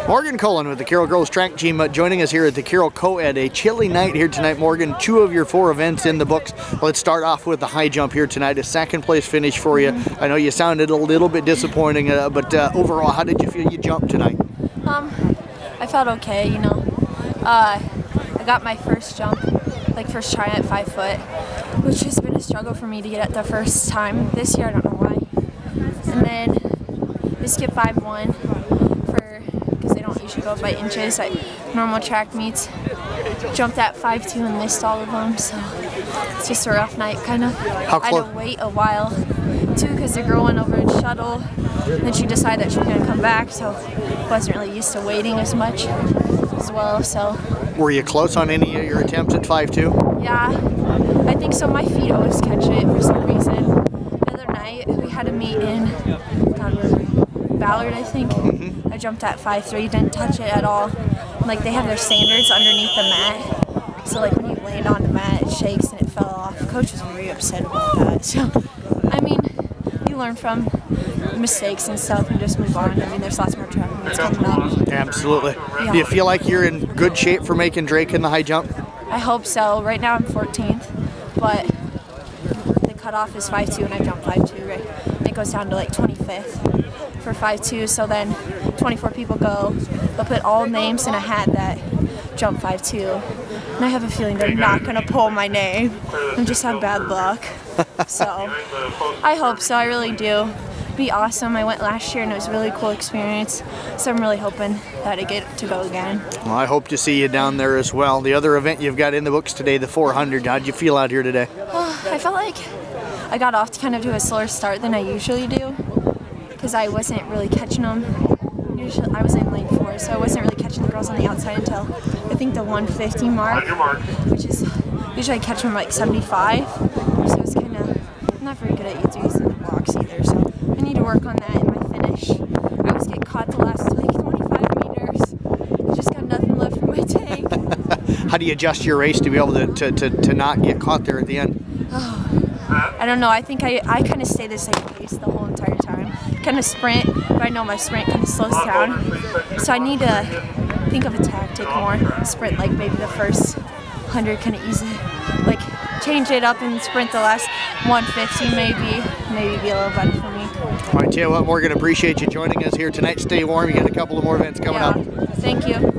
Morgan Cullen with the Carroll Girls Track Team joining us here at the Carroll Co-Ed. A chilly night here tonight, Morgan. 2 of your 4 events in the books. Let's start off with the high jump here tonight. A second place finish for you. I know you sounded a little bit disappointing, but overall, how did you feel you jumped tonight? I felt okay, you know. I got my first jump, like first try at 5 foot, which has been a struggle for me to get at the first time this year. I don't know why. And then we skipped 5-1 because they don't usually go by inches at normal track meets. Jumped at 5-2 and missed all of them, so it's just a rough night, kind of. How I close? had to wait a while too because the girl went over and shuttle. Then she decided that she was going to come back, so wasn't really used to waiting as much as well. So. Were you close on any of your attempts at 5-2? Yeah, I think so. My feet always catch it for some reason. The other night we had a meet in Ballard, I think. I jumped at 5-3, didn't touch it at all. Like they have their standards underneath the mat, so like when you land on the mat, it shakes and it fell off. The coach was very upset about that. So, I mean, you learn from mistakes and stuff and just move on. I mean, there's lots more track meets coming up. Absolutely. Yeah. Do you feel like you're in good shape for making Drake in the high jump? I hope so. Right now I'm 14th, but the cutoff is 5-2 and I jumped 5-2, right? And it goes down to like 25th for 5-2, so then 24 people go. They'll put all names in a hat that jump 5-2. And I have a feeling they're not going to pull my name and just have bad luck. So I hope so. I really do. It'd be awesome. I went last year and it was a really cool experience. So I'm really hoping that I get to go again. Well, I hope to see you down there as well. The other event you've got in the books today, the 400. How'd you feel out here today? I felt like I got off to kind of do a slower start than I usually do because I wasn't really catching them. Usually I was in lane 4, so I wasn't really catching the girls on the outside until I think the 150 mark, which is usually I catch them like 75. So it's kind of not very good at using the blocks either. So I need to work on that in my finish. I always get caught the last like 25 meters. I just got nothing left in my tank. How do you adjust your race to be able to not get caught there at the end? I don't know. I think I kind of stay the same pace the whole entire time. Kind of sprint, but I know my sprint kind of slows down. So I need to think of a tactic more. Sprint like maybe the first 100 kind of easy. Like change it up and sprint the last 150 maybe be a little better for me. All right, tell you what, Morgan, appreciate you joining us here tonight. Stay warm. You got a couple of more events coming up. Thank you.